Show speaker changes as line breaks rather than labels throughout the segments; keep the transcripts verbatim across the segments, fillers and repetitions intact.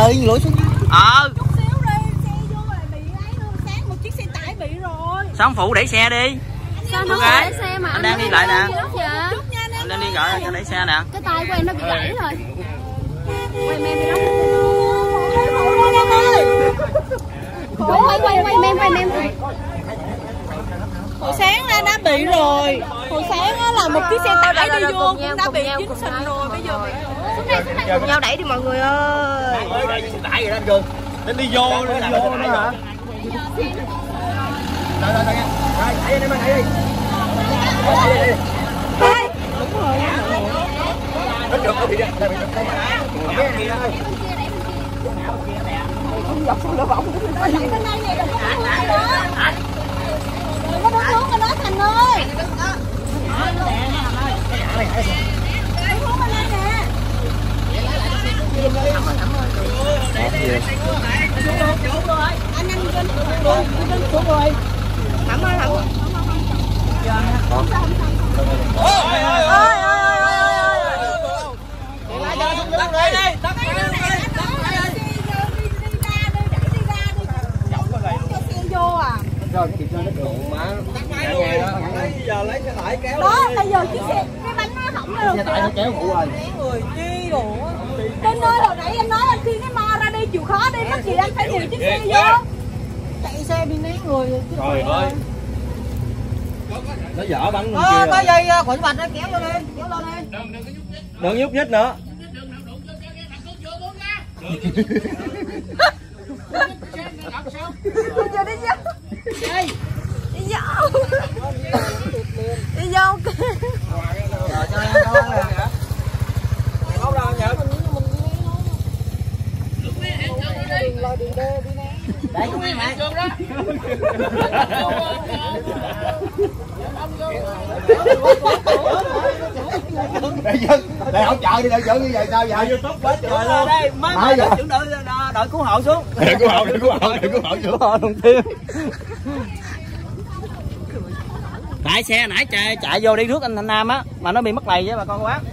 trời lỗi xuống.
Ờ.
Chút xíu đi, xe vô lại bị ấy luôn. Sáng một chiếc xe tải bị rồi.
Sao ông phụ đẩy xe đi?
Sao nó đẩy xe mà
anh đang đi lại nè.
Chút nha em.
Anh đang đi gọi cho đẩy xe nè.
Cái tay của em nó bị gãy rồi. Quay mem đi đó. Quay quay quay mem quay mem.
Hồi sáng ra đã bị rồi. Hồi sáng á là một chiếc xe tải đi vô cũng đã bị dính sình rồi. Bây giờ bị
Xuống đây, xuống đây cùng nhau đẩy đi mọi người ơi.
Xe tải rồi đó anh Cường. Đến đi vô, đi vô nữa hả? Rồi rồi rồi nha. Rồi, đẩy đi em ơi, đẩy đi. Đẩy đi.
Ê, đúng rồi.
Nó trượt nó bị đây, bị trượt đây. Mấy anh kia ơi. Không dọc xuống lỗ bỏng.
Bên này này đừng có đứng hướng đó. Đừng có đứng hướng bên đó Thành ơi. Đứng hướng bên đây nè. Anh anh trên trên xuống rồi.
Thẩm ơi, Thẩm.
Ôi ôi ôi ôi ôi.
Lại giờ xuống đứng đi.
Vô à.
Rồi cái nó đường má giờ lấy xe tải kéo
đó bây giờ chiếc xe cái bánh nó hỏng rồi.
Xe tải nó kéo phụ rồi.
Người chi đồ trên nơi hồi nãy em nói anh khi cái mo ra đi chịu khó đi mắc gì anh phải điều chiếc xe vô. Chạy xe bị né người rồi.
Trời ơi. Nó dở bắn
ờ, kia. Có dây khuẩn bạch nó kéo lên đi, kéo lên đi.
Đừng nhúc nhích nữa.
Bây giờ đi vô. Đi. Đi vô. Đi vô kìa.
Rồi cho em con nè. Không đâu nhớ. Đấy cũng em hả? Đây dân, đây hỗ trợ đi, đợi chở như vậy sao vậy? YouTube quá trời luôn. Đây, mới mới chuẩn đợi đợi cứu hộ xuống. Đợi cứu hộ, đợi cứu hộ, đợi cứu hộ xuống. Cứu hộ đồng tiên.
Tại xe nãy chạy, chạy vô đi rước anh Thanh Nam á mà nó bị mất lầy với bà con quá.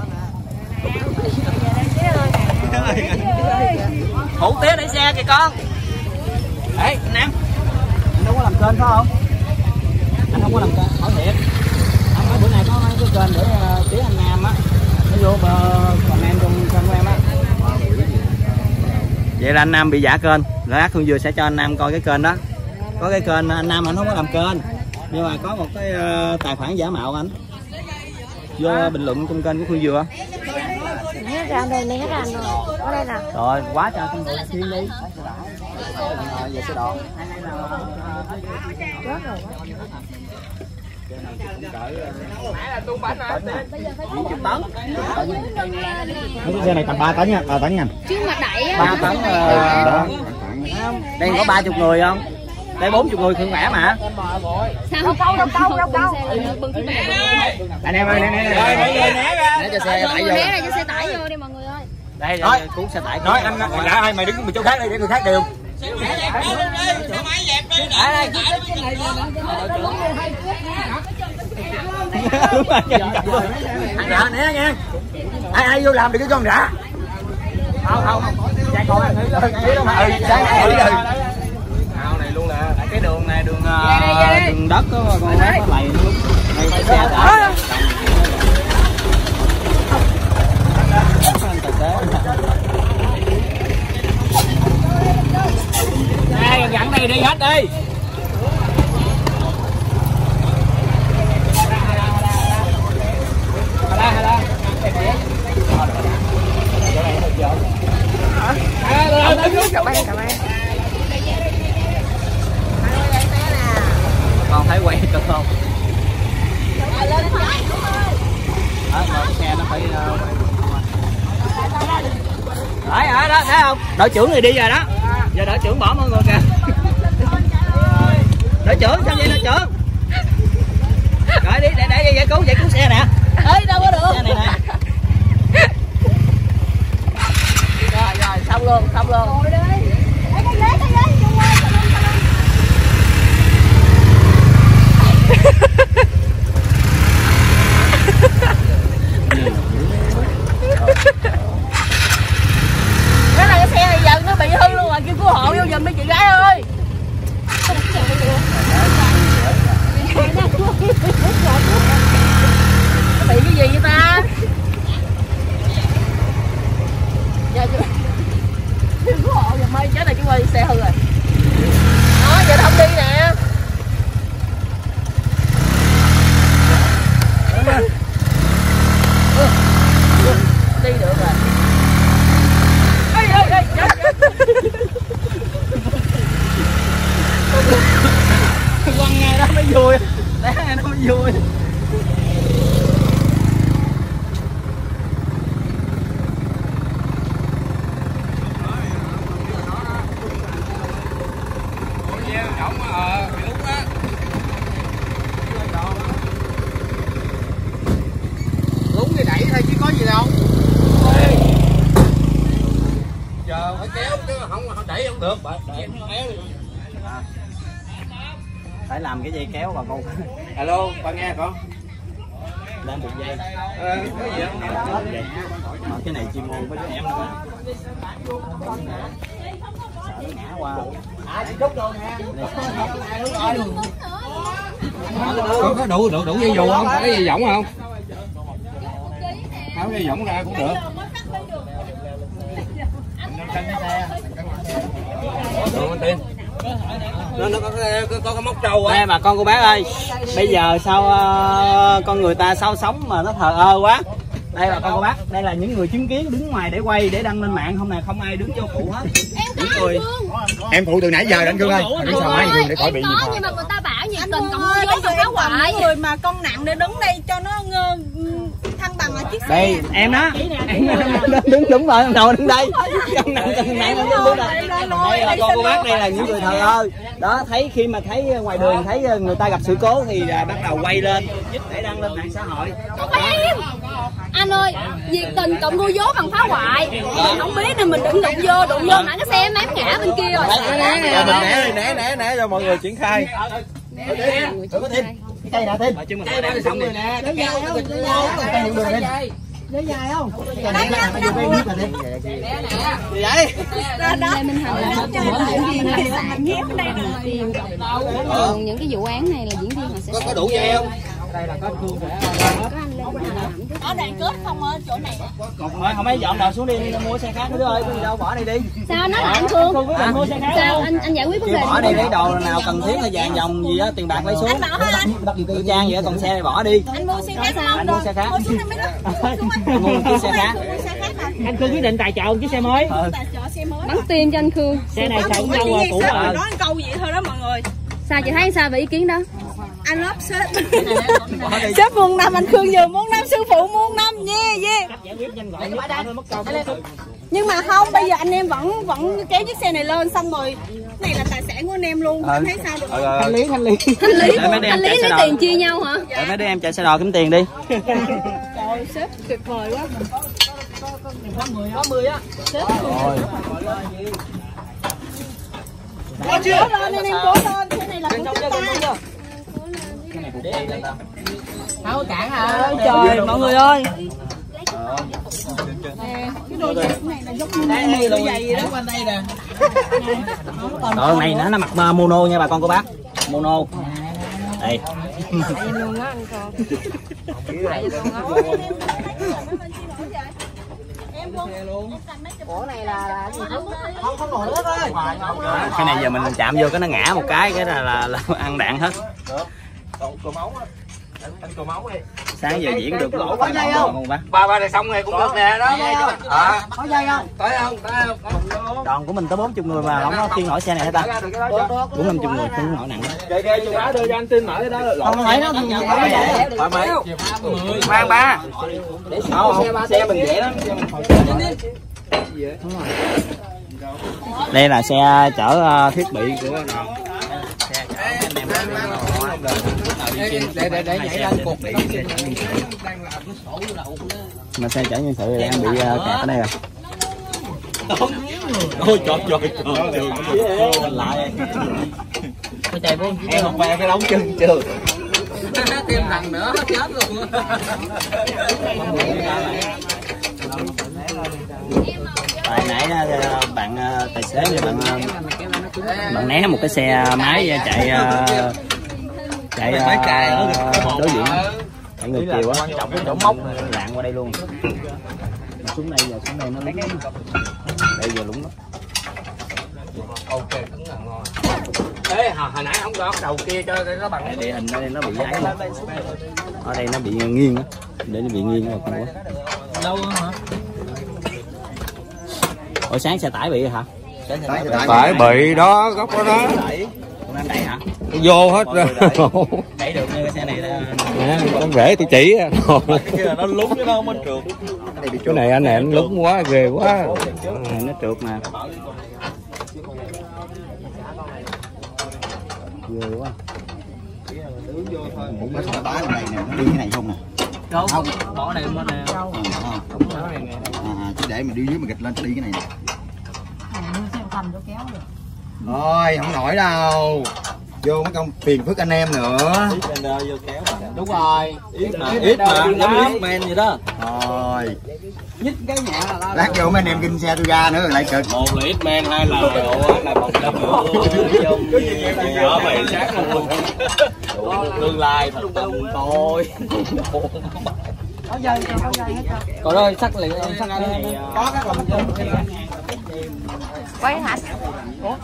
Phụ tía đẩy xe kìa con. Ê anh Nam, anh đâu có làm kênh phải không? Anh không có làm kênh, hỏi thiệt. Anh nói bữa nay có cái kênh để uh, tía anh Nam á, nó vô comment trong kênh của em á. Vậy là anh Nam bị giả kênh, rồi Ác Hương Dừa sẽ cho anh Nam coi cái kênh đó. Có cái kênh anh Nam anh không có làm kênh, nhưng mà có một cái uh, tài khoản giả mạo anh. Vô bình luận trong kênh của Hương Dừa.
Né ra đây, né ra rồi. Ở đây nè.
Rồi quá trời con người thiên đi.
Rồi về xe đòn.
Chết rồi.
Cái xe này tầm ba tấn nha, ba tấn nha.
Chứ mà đẩy á.
ba tấn đó. Đây có ba mươi người không? Đây bốn mươi người khỏe khỏe mà.
Sao? Đâu câu, đâu câu, đâu câu.
Anh em ơi, né né né. Né cho xe tải vô.
Né ra cho xe tải vô đi mọi người ơi.
Đây rồi, cứu xe tải.
Nói anh đã hai mày đứng một chỗ khác đi để người khác đều. Anh rạ né nha. Ai ai vô làm được cái con rạ. Không không không. Chạy coi anh thấy đâu mà. Ừ, sáng ai đi rồi. Ao này luôn nè.
Cái đường này đường uh, đường đất đó con bé có lầy luôn. Đây cái xe tải. Đây gắn đây đi hết đi. Con thấy quay được không?
Lên phải.
Đó, rồi xe nó phải đấy ở đó thấy không? Đội trưởng thì đi rồi đó. Giờ đội trưởng bỏ mọi người kìa. Đội trưởng sao vậy đội trưởng? Rồi đi để để giải cứu giải cứu xe nè.
Ê đâu có được.
Xe này nè.
Rồi rồi xong luôn, xong luôn. Ngồi đi. Cái ghế cái ghế chung qua. Cái này cái xe này giờ chị gái ơi. Nó bị cái gì vậy ta? Giờ chú cứu hộ giùm ơi, chết này chú ơi, xe hư rồi. Đó, giờ không đi nè. Đi được rồi. Ê ê ê, chết chết. Quăng nghe đó mới vui. Té nghe nó mới vui.
Lúng thì đẩy thôi chứ có gì đâu. Giờ phải kéo chứ không đẩy không được.
Phải làm cái dây kéo bà con.
Alo, bà nghe con.
Đang buộc dây.
Ờ, cái gì không?
Ờ, cái này chuyên môn với đứa em nữa. Sợ nó ngã qua.
À, chị Trúc rồi nè. Có đủ đủ đủ dây dù không? Có dây võng không? Tháo dây võng ra cũng được. Được tiền. Nó nó có có, có cái móc trâu á.
Đây bà con cô bác ơi. Bây giờ sao uh, con người ta sao sống mà nó thờ ơ quá. Đây bà con cô bác, đây là những người chứng kiến đứng ngoài để quay để đăng lên mạng, không nè, không ai đứng vô phụ hết. Những người
Em phụ từ nãy giờ anh Cương ơi. Đứng sao máy Cương để khỏi bị gì.
Có nhưng mà người ta bảo nhiệt tình cộng
ơi,
vô cho phá hoại.
người mà con nặng để đứng đây cho nó ngơ, thăng bằng là chiếc xe.
đây em đó, em đứng đúng rồi, ngồi đứng đây. Con nặng con nặng đứng đứng đây. Đây là con cô bác, đây là những người thờ ơ. Đó, thấy khi mà thấy ngoài đường thấy người ta gặp sự cố thì bắt đầu quay lên để đăng lên mạng xã hội.
Em anh ơi, nhiệt tình cộng đua dốt bằng phá hoại. Mình không biết nên mình đừng đụng vô, đụng vô mà cái xe mém ngã bên kia rồi.
Né né né né cho mọi người triển khai. Cây nè thêm. Chứ mình đây xong rồi nè. Để dài không? Để dài. Để dài không? Cái này là vô cái biết là thêm. Gì vậy?
Lê Minh Thành là diễn viên khách sạn tiền. Thường những cái vụ án này là diễn viên họ sẽ
Có đủ dây không?
Đây là có cương để
Ở đàn kết không ở chỗ này.
Còn không mấy dọn đầu xuống đi mua xe khác nữa ơi, đâu bỏ đi đi.
sao nói lại anh Phương?
Mua xe khác.
Sao anh anh giải quyết vấn đề
bỏ đi lấy đồ nào cần thiết là vàng dòng gì á, tiền bạc lấy xuống.
Anh bảo hả anh?
Tư trang vậy còn xe này bỏ đi.
Anh mua xe khác
Anh mua xe khác.
Mua xuống mấy đó.
Mua một chiếc xe khác.
Anh Khương quyết định tài trợ một chiếc xe mới.
Tài trợ xe mới.
bắn tim cho anh Khương.
Xe này xài cũng lâu rồi, cũ rồi.
Nói câu vậy thôi đó mọi người.
Sao chị thấy sao về ý kiến đó?
Anh love sếp. Sếp muôn năm, anh Khương vừa muôn năm, sư phụ muôn năm nha. Yeah.
Giải quyết nhanh gọn nhất thôi, mất công.
Nhưng mà không, bây giờ anh em vẫn vẫn kéo chiếc xe này lên xong rồi. Cái này là tài sản của anh em luôn. Anh thấy sao được không?
Thanh lý thanh lý.
Thanh lý, thanh lý lấy tiền chia nhau hả?
Để mấy đứa em chạy xe đò kiếm tiền đi.
Trời, sếp tuyệt vời quá.
Có mười á.
Sếp rồi. Cố chưa? Lên anh em cố lên, cái này là của chúng ta.
Không có cản hả?
Ôi trời, mọi người ơi. Cái đôi dép này là giống như này đôi giày gì đó.
Quanh đây nè. Rồi này nó nó mặc mono nha bà con cô bác. Mono. Đây.
Luôn á anh con. Ủa này là là gì?
Không không nổi hết ơi. Cái này giờ mình chạm vô cái nó ngã một cái cái là là, là ăn đạn hết.
Còn cờ máu á. Anh cờ máu đi.
Sáng giờ diễn được lỗ có dây không?
Ba ba này xong rồi cũng được nè đó. À.
Có dây không?
Tới không? Tới không?
Đoàn của mình tới bốn mươi người mà không có khiêng nổi xe này hết ta. Bốn năm chục người không nổi nặng.
Kệ kệ chục á đưa cho anh tin mở cái đó.
Không phải nó
Ba mấy?
mang ba. Không, xe mình dễ lắm. Đây là xe chở thiết bị của đoàn.
Để để để nhảy lên cột bị.
Mà xe chở nhân sự đang bị kẹt ở đây rồi.
Ôi trời trời trời.
Lại.
Có chạy vô. Em một về cái đống chân chưa. Thêm thằng nữa chết luôn.
Tại nãy bạn tài xế như bạn bạn né một cái xe máy chạy chạy đối diện chạy ngược chiều á, trọng cái chỗ móc lạng qua đây luôn. Xuống đây giờ xuống đây nó lấy đây giờ lúng đó.
Ok cứng là ngon. Ê hồi, hồi nãy không có cái đầu kia cho nó bằng cái
địa hình ở đây nó bị ấy mà. Ở đây nó bị nghiêng á, để nó bị nghiêng rồi con quá.
Đâu hả?
Hồi sáng xe tải bị hả?
Tải bị đó, góc đó đó.
Con anh đẩy hả?
Vô hết rồi.
Đẩy được như cái xe này là
Con rể tôi chỉ.
Nó lúng chứ nó không trượt.
Cái này anh này anh lúng quá, ghê quá.
này nó trượt mà. Ghê quá.
Nó thổi bá này nè, nó đi cái này không nè.
Đâu, không, bỏ này bên nè.
À, chứ để mình đi dưới mà gịch lên, nó đi cái này nè. Thôi, không nổi đâu. Vô mấy công phiền phức anh em nữa.
Đúng rồi. Ít mà, ít mà, giống ít men vậy đó.
Rồi.
Nhích cái nhẹ là
Lát vô mấy anh em kinh xe tôi ra nữa rồi lại cực.
một là ít men, hai là rượu là một trăm rượu. Ở mày sáng luôn. Tương lai thật tâm tôi. Còn ơi, sắc liền sắc này có các lòng chân.
Quay hả? Ủa?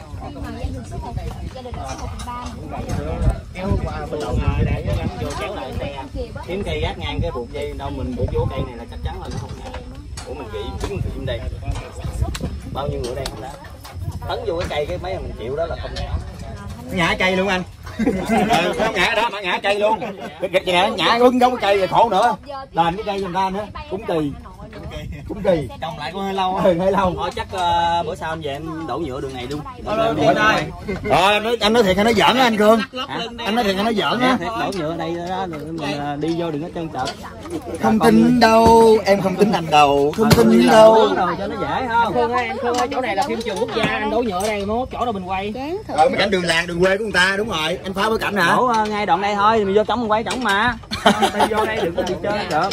Kéo qua bên đầu này để gắn vô kéo lại xe. Kiếm cây gác ngang cái buộc dây đâu mình buộc vô cây này là chắc chắn là nó không ngã. Ủa mình chỉ kiếm kiếm đây. Bao nhiêu người đây không đã. Tấn vô cái cây cái mấy mình chịu đó là không ngã.
Ngã cây luôn anh.
Ừ, không ngã đó mà ngã cây luôn. Gịch vậy nè, ngã ưng giống cái cây rồi khổ nữa. Đền cái cây giùm ta nữa, cũng kỳ. Cũng kỳ.
Trồng lại cũng hơi lâu á.
Ừ, hơi lâu. Thôi chắc uh, bữa sau anh về em đổ nhựa đường này luôn.
Rồi anh nói anh nói thiệt hay nói giỡn á anh Cương? Anh nói thiệt hay nói giỡn á?
Đổ nhựa ở đây đó rồi mình đi vô đừng có trơn trợt.
Không tin đâu, em không tin anh đâu, không tin đâu.
Rồi cho nó dễ không?
Khương ơi, anh Khương ơi, chỗ này là phim trường quốc gia, anh đổ nhựa ở đây nó chỗ đâu mình quay.
Rồi mấy cảnh đường làng đường quê của người ta, đúng rồi. Anh phá bối cảnh hả?
Đổ uh, ngay đoạn đây thôi, mình vô trống mình quay trống mà. Đi vô đây đừng có đi chơi được.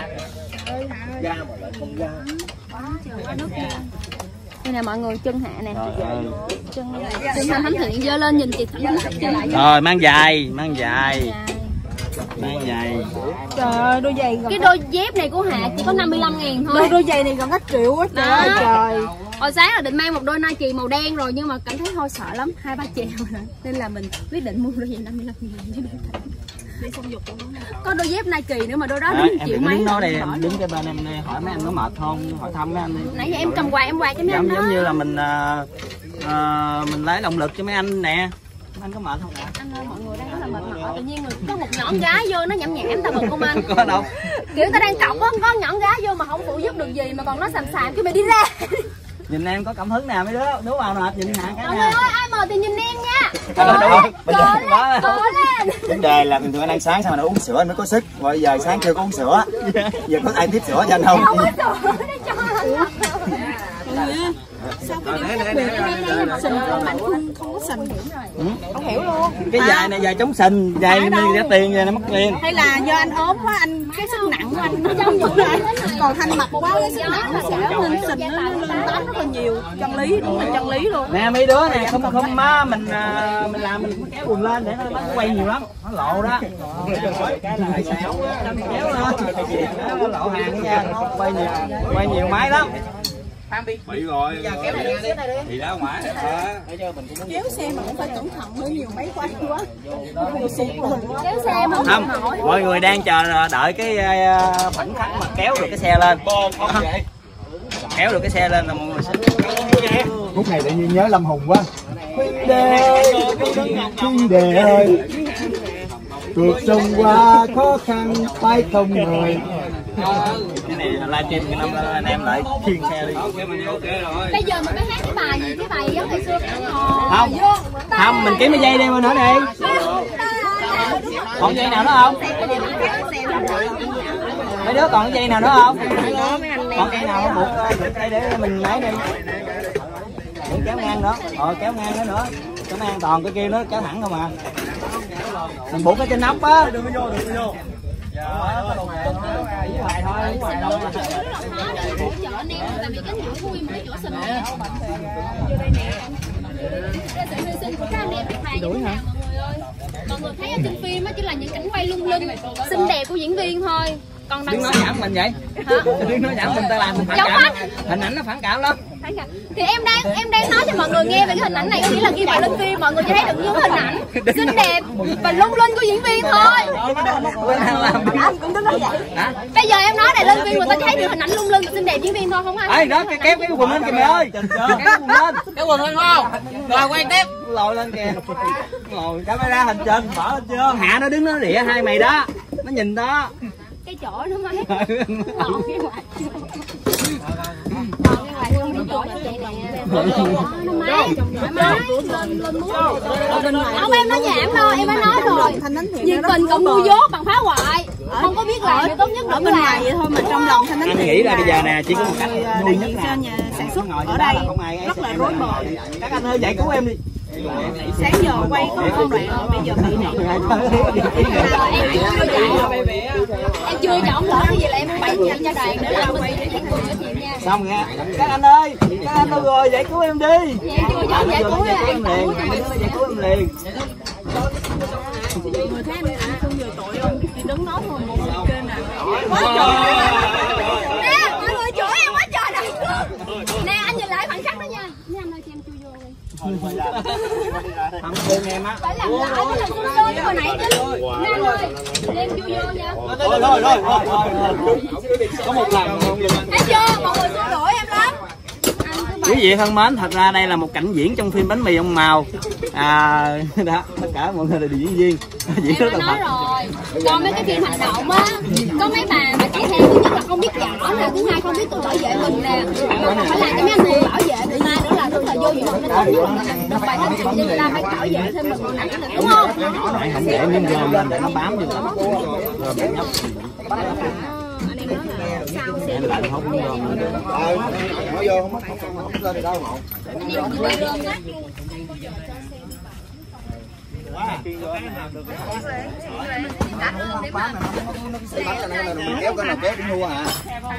Đây nè mọi người, chân hạ nè. Chân chân Thanh Thánh Thiện giơ lên nhìn chị Thánh Thiện lại.
Rồi mang dài, mang dài. Mang dài.
Trời ơi, đôi giày gần...
Cái đôi dép này của Hạ chỉ có năm mươi lăm ngàn thôi.
Đôi, đôi giày này gần hết triệu á trời ơi trời.
Hồi sáng là định mang một đôi Nike màu đen rồi nhưng mà cảm thấy thôi sợ lắm, hai ba triệu rồi. Nên là mình quyết định mua đôi giày năm mươi lăm ngàn chứ đi không dục có đôi dép Nike nữa mà đôi đó
À,
đúng
em
triệu
đừng
mấy.
đứng đó đây, em đứng cái bên em đây, hỏi mấy anh có mệt không, hỏi thăm mấy anh đi.
Nãy giờ em cầm quà em quà cho mấy anh
Giống,
đó.
giống như là mình uh, uh, mình lấy động lực cho mấy anh nè. Mấy anh có mệt không nè?
Anh ơi mọi người đang rất là mệt mỏi, tự nhiên có một nhõn gái vô nó nhảm nhảm tao mừng không anh?
Có đâu.
Kiểu ta đang cọc á, có nhõn gái vô mà không phụ giúp được gì mà còn nó xàm xàm cái mày đi ra.
Nhìn em có cảm hứng nào mấy đứa, đứa vào mệt nhìn Hạ cái
Mọi
nè.
người ơi, ai mời thì nhìn em nha.
Cờ lên,
Cờ lên.
Vấn đề là bình thường anh ăn sáng xong rồi nó uống sữa anh mới có sức. Bây giờ sáng chưa có uống sữa. Giờ có ai tiếp sữa cho anh không?
Không có sữa để cho anh.
Sao cái điểm khác biệt em sình con Mạnh Khương không có sình không hiểu luôn.
Cái dài này dài chống sình, dài đi ra tiền rồi nó mất tiền.
Hay là do anh ốm quá, anh cái sức nặng của anh nó trong vậy này. Còn Thanh mập quá cái sức nặng nó sẽ lên sình nó lên tám rất là nhiều. Chân lý, đúng là chân lý luôn.
Nè mấy đứa này không không má mình uh, mình làm mình cũng kéo quần lên để nó bắt quay nhiều lắm, nó lộ đó. Cái là xéo kéo lên, nó lộ hàng nha, nó quay nhiều, quay nhiều máy lắm.
bị rồi thì ra ngoài
Kéo xe mà cũng phải cẩn thận hơi nhiều máy quay quá.
Kéo xe mà
Không, mọi người đang chờ đợi cái uh, khoảnh khắc mà kéo được cái xe lên. Kéo được cái xe lên là mọi người sẽ
Phút này tự nhiên nhớ Lâm Hùng quá. Huynh đệ, huynh đệ ơi, cuộc sống qua khó khăn phải không người.
cái này livestream cái năm anh em lại khiêng xe đi.
bây giờ mình mới hát cái bài gì, cái bài giống ngày xưa cái ngò.
Không, không mình kiếm cái dây đây mà nữa đi. Còn dây nào nữa không? Mấy đứa còn cái dây nào nữa không? Còn dây nào buộc đây để mình lấy đi. Để kéo ngang nữa, ờ kéo ngang nữa nữa, cho nó an toàn, cái kia nó kéo thẳng không à. Mình buộc cái trên nóc á. Đừng có vô, đừng có vô. Hoài thôi, hoài đâu.
Hỗ trợ anh em tại vì cái nhỏ vui mà cái chỗ sình này. sự hy sinh của các anh em thầy như thế nào mọi người ơi. Mọi người thấy ở trên phim á chỉ là những cảnh quay lung linh xinh đẹp của diễn viên thôi. Còn đằng
nói
sau
giảm mình vậy hả? Đứng nói giảm mình ta làm mình phản cảm lắm. Hình ảnh nó phản cảm lắm.
Thì em đang em đang nói cho mọi người nghe về cái hình ảnh này, có nghĩa là khi mà lên phim mọi người chỉ thấy được những hình ảnh xinh đẹp và lung linh của diễn viên thôi. Bây giờ em nói này lên phim người ta thấy được hình ảnh lung linh và xinh đẹp diễn viên thôi không anh?
Ê đó cái kéo cái quần lên kìa mày ơi. Kéo quần lên. Kéo quần lên không? Rồi quay tiếp. Lồi lên kìa. Ngồi camera hành trình mở lên chưa? Hạ nó đứng nó lịa hai mày đó. Nó nhìn đó.
Cái chỗ nó mới còn cái ngoài còn cái ngoài không biết chỗ nó vậy nè, nó máy thoải mái lên lên muốn không em nói nhảm đâu, em đã nói rồi nhiệt tình cộng ngu dốt bằng phá hoại, không có biết làm thì tốt nhất đừng làm vậy thôi mà trong lòng Thanh Ánh
anh nghĩ là bây giờ nè chỉ có một cách nuôi nhất là
nhà sản xuất ở đây rất là rối bời.
Các anh ơi dạy cứu em đi.
Sáng giờ quay có công đoạn rồi, bây giờ bị này
em chưa chọn lỡ cái gì là em phải chuyện cho đoàn nữa là mình sẽ nói chuyện nha.
Xong nghe các anh ơi, các anh đâu rồi giải cứu em đi.
Em chưa chọn giải cứu
em liền, giải cứu em liền.
người thấy em ăn không vừa tội không, chỉ đứng nói thôi một kênh nào
nè mọi người chửi em quá trời này luôn. Nè anh nhìn lại khoảnh khắc đó nha. Nè anh ơi cho em chui vô đi.
Không thương em á.
Phải làm lại cái lần chui vô như hồi nãy chứ. Nè anh ơi đem chui vô nha.
Thôi thôi thôi thôi. Có một lần không được.
Thấy chưa mọi người xua đuổi em lắm.
Quý vị thân mến, thật ra đây là một cảnh diễn trong phim Bánh mì ông Màu. À đó, tất cả mọi người là diễn viên. Diễn
em đã nói rồi. Còn mấy cái phim hành động á, có mấy bà mà chạy theo thứ nhất là không biết võ nè, thứ hai không biết tự bảo vệ mình nè, mà còn phải làm cho mấy anh người bảo vệ, thứ hai nữa là rất là vô dụng nên tốt nhất là một bài thân tình như người ta phải bảo vệ thêm mình nặng nữa đúng không?
Không để miếng gồm lên để nó bám vô. Rồi bạn nhóc.
Anh em nói là sao xe
em lại không miếng gồm nữa.
Ờ, nói vô không không không lên được đâu ngộ.
anh em chỉ đi lên á.
Mình kéo cái nào kéo cũng thua hả?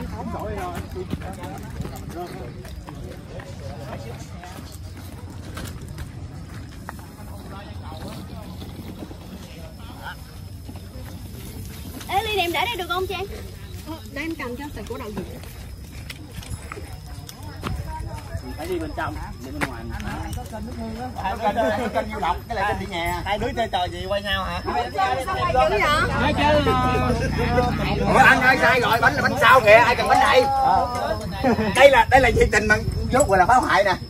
Ê ly đem để đây được không Trang?
để em cầm cho tại của đầu gì
Phải đi bên trong, đi bên ngoài.
Kênh kênh du độc, cái này kênh đi nhà.
Hai đứa chơi trò gì quay nhau hả?
sao quay dữ vậy?
Nói chứ.
Ủa anh ơi sai rồi, bánh là bánh sao kìa, ai cần bánh này? Đây là đây là dây tình mà rốt rồi là phá hoại nè.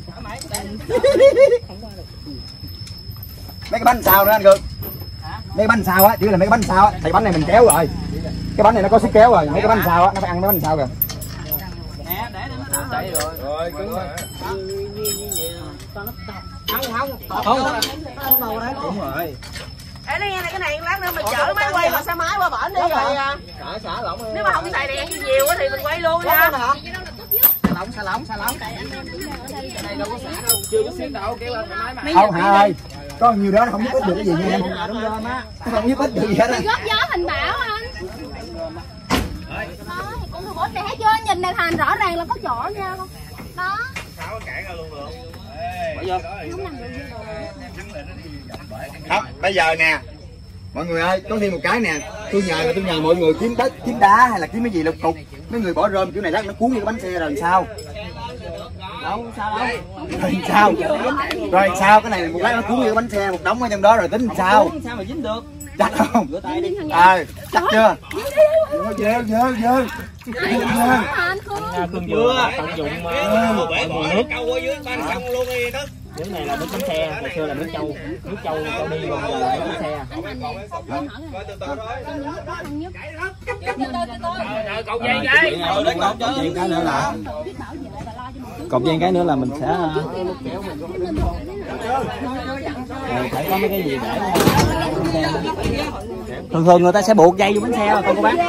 Mấy cái bánh sao nữa anh Cường. Mấy cái bánh sao á, chỉ là mấy cái bánh sao á, thì bánh này mình kéo rồi. Cái bánh này nó có sức kéo rồi, mấy cái bánh sao á, nó phải ăn mấy bánh sao kìa.
Nè, để nó chảy rồi. Rồi, cứng rồi. Không, không. Không. Anh màu đấy. Đúng rồi.
Ê nói nghe này, cái này lát nữa mình chở máy quay bằng xe máy qua bển đi rồi à.
Xả xả lỏng.
Nếu mà không xài đèn nhiều quá thì mình quay luôn nha.
Xả lỏng, xả lỏng, xả lỏng. Đây đâu có xả đâu. Chưa có xíu đâu, kéo lên máy mà.
Không Hạ ơi, có nhiều đó nó không giúp ích được cái gì nha em.
Đúng rồi má.
Không giúp ích được gì hết á.
Góp gió thành bão anh. Đó, thì cũng được bố trẻ chưa? Nhìn này thành rõ ràng là có chỗ nha không? Đó.
Sao có cản ra luôn được.
Bỏ vô.
Không làm được gì
Không, bây giờ nè. Mọi người ơi, có thêm một cái nè. Tôi nhờ là tôi nhờ mọi người kiếm đất, kiếm đá hay là kiếm cái gì lục cục. Mấy người bỏ rơm kiểu này lát nó cuốn vô cái bánh xe rồi sao?
Đâu, sao đâu.
Rồi sao? Rồi sao? Cái này một lát nó cuốn vô cái bánh xe một đống ở trong đó rồi tính sao?
Sao mà dính được?
Chắc không?
Rửa tay đi.
À, chắc chưa? Dơ, dơ, dơ.
anh không?
Cưng chưa? Tận dụng
Bể bỏ nước câu ở dưới ban xong luôn đi đó.
Nước này là nước bánh xe, hồi xưa là nước châu, nước châu châu đi còn giờ là nước bánh xe.
Cột dây cái.
Cột dây cái nữa là cột dây cái nữa là mình sẽ phải có mấy cái gì để thường thường người ta sẽ buộc dây vô bánh xe rồi con cô bác.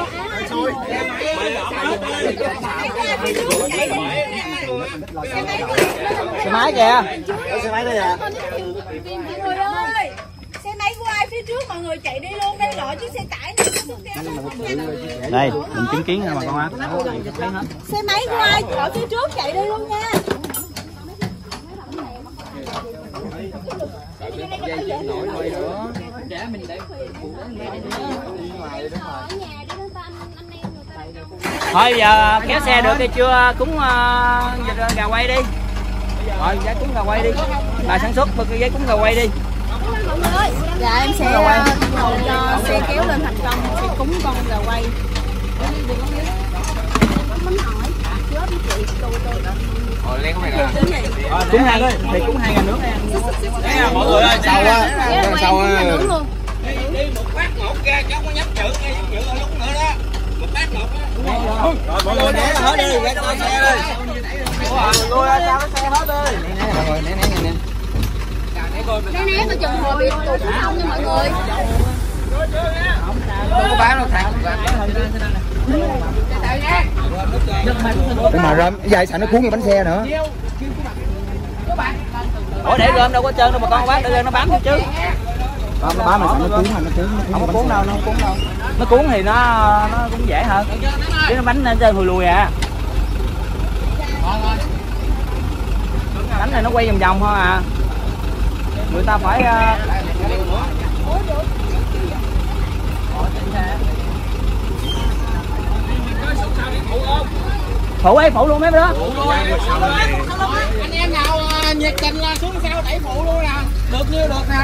Xe máy kìa. Xe máy đây à.
Mọi người ơi, xe máy của ai phía trước mọi người chạy đi luôn, đây lỗi chiếc xe tải này.
Đây, mình chứng kiến nè bà con á.
Xe máy của ai ở phía trước chạy đi luôn nha.
Trẻ mình để thôi giờ kéo xe được hay chưa cúng uh, gà quay đi. Rồi giấy cúng gà quay đi. Bà sản xuất bật giấy cúng gà quay đi.
Dạ em sẽ ngồi cho xe kéo lên thành công, sẽ cúng con gà quay. Mình hỏi chết chị tôi tôi.
Rồi lên cái này nè.
Cúng hai thôi, thì cúng hai ngàn nước em.
Mọi người ơi, sau á, sau á.
Đi một phát một ra chứ không có nhắm chữ, nhắm chữ ở lúc nữa đó. Một phát một á. Rồi mọi người né hết đi, để cho xe đi. Tôi ra sao cái xe hết đi.
Rồi né né né né.
Né né mà chừng hồi bị tụt xuống sông nha mọi người.
Không có bán đâu thằng.
Nhưng mà rơm dài sẵn nó cuốn như bánh xe nữa.
Ủa để rơm đâu có trơn đâu mà con bác để rơm nó bám thôi chứ.
Không, nó bám mà nó cuốn mà nó cuốn nó
Không có cuốn đâu, nó không cuốn đâu. Nó cuốn thì nó nó cũng dễ hơn. Chứ nó bánh lên trên hùi lùi à. Bánh này nó quay vòng vòng thôi à. Người ta phải phụ ấy, phụ luôn mấy đó.
Anh em nào nhiệt tình là xuống sau đẩy phụ luôn nè. Được như được nè.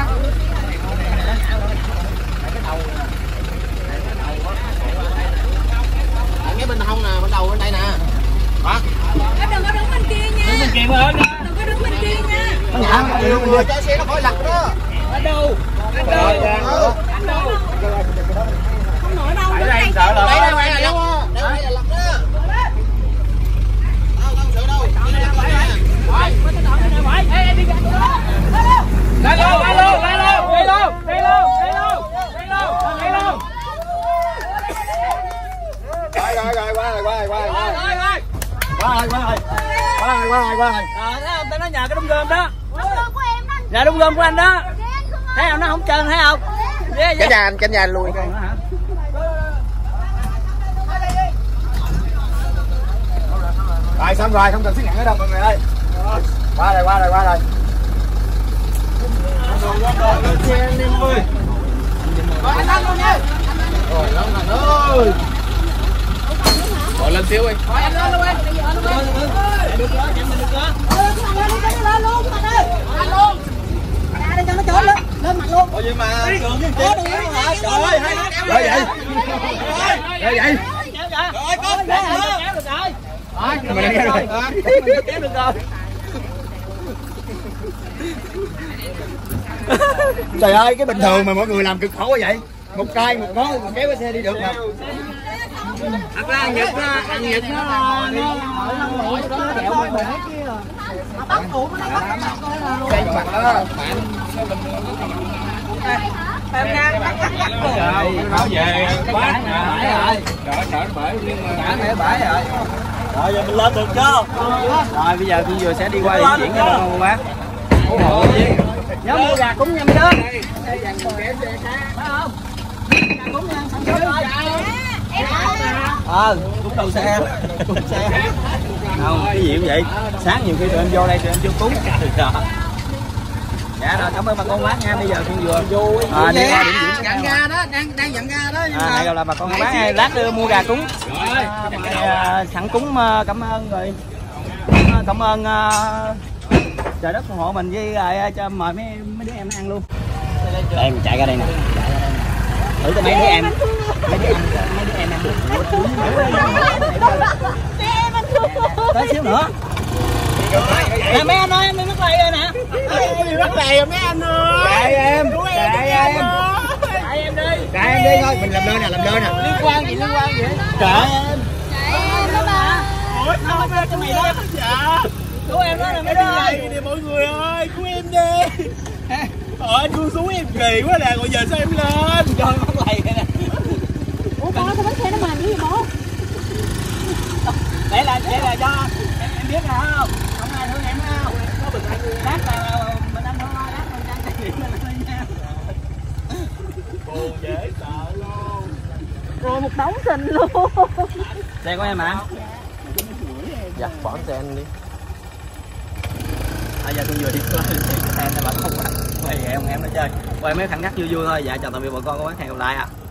Cái bên hông nè, bên đầu bên đây nè. Đó.
Đừng có đứng bên kia nha.
Đứng bên kia mới
Đừng có đứng bên kia nha.
nó nhả
Người cho xe nó khỏi lật đó.
ở đâu? Ở đâu? Ở đâu?
Không nổi đâu.
Ở đây sợ là
Đây đây đây là lật. Đây là lật đó. Không không sợ đâu.
Đây luôn, đây luôn, đây luôn, đây luôn, đây luôn, đây luôn, đây luôn, đây luôn.
Rồi rồi rồi qua rồi qua rồi qua rồi.
Rồi rồi rồi.
Qua rồi qua rồi. Qua rồi qua rồi qua rồi.
Ờ thấy không? Tao nói nhà cái đống gom đó.
Đống gom của em đó.
Nhà đống gom của anh đó. Thấy không? Nó không trơn thấy không?
Cái nhà anh, cái nhà anh lui. Rồi xong rồi, không cần xích nhẵn nữa đâu mọi người ơi. Qua rồi qua rồi qua rồi. Rồi anh lên luôn nha. Rồi lên rồi ơi. Rồi lên xíu đi. Rồi anh lên luôn em.
Được đó, chẳng mình được đó.
Lên luôn các bạn ơi. Lên luôn. Ra đây cho nó trốn lên. Lên mặt luôn.
Ủa vậy mà cường cái chết đi hả? Trời ơi, hai nó kéo
rồi vậy rồi vậy
Rồi con kéo được rồi.
mình đang kéo rồi
Kéo được rồi.
trời ơi cái bình thường mà mọi người làm cực khổ quá vậy, một cây một món một kéo cái xe đi được mà.
Thật ra ăn Nhật nó ăn Nhật nó nó
Cây mặt đó
em ra
Nó về bát bãi rồi. Trời sợ nó bể nhưng mà
cả mẹ bãi rồi.
Rồi giờ mình lên được chưa?
rồi bây giờ tôi vừa sẽ đi qua điểm diễn cho cô bác. Nhớ mua gà cúng nha mấy đứa.
Ờ, cúng đầu xe. Cúng xe.
Không, cái gì cũng vậy. Sáng nhiều khi tụi em vô đây tụi em chưa cúng. Dạ rồi, cảm ơn bà con bác nha. Bây giờ tôi vừa vô à, đi qua điểm diễn
Dặn ga đó, đang đang dặn ga đó. Nhưng
à, là bà con bác ơi, lát đưa mua gà cúng. À, sẵn cúng cảm ơn rồi. Cảm ơn uh, trời đất phù hộ mình với uh, cho mời mấy mấy đứa em ăn luôn. Đây mình chạy ra đây nè. Thử cho mấy đứa em. Mấy đứa em mấy đứa em ăn được. Tới xíu nữa. Nè mấy anh ơi, em đi mất lầy rồi nè.
Rất lè mấy anh ơi.
Chạy em chạy em
Chạy em đi.
chạy em đi thôi, mình làm đơn nè làm đơn nè.
Liên quan gì liên quan gì?
Chạy em
Chạy em đó bà.
Ủa sao ra cho mày đó? Dạ.
Cứu em đó nè mấy đứa ơi.
Nè mọi người ơi, cứu em đi. Ờ anh buông xuống em kỳ quá nè, rồi giờ sao em lên?
Trời mất lầy rồi nè.
Ủa con sao bánh xe nó mềm dữ vậy bố?
Để là để là cho em, em biết là không? Không ai thương em đâu. Lát là mình ăn thôi, lát mình ăn cái chuyện này thôi nha.
Buồn dễ sợ luôn.
Rồi một đống xình luôn.
Xe của em hả?
Dạ, bỏ xe anh đi.
À, giờ tôi vừa đi qua em là bà không quay em em nó chơi quay mấy khoảnh khắc vui vui thôi. Dạ chào tạm biệt bà con, có bác hẹn gặp lại ạ.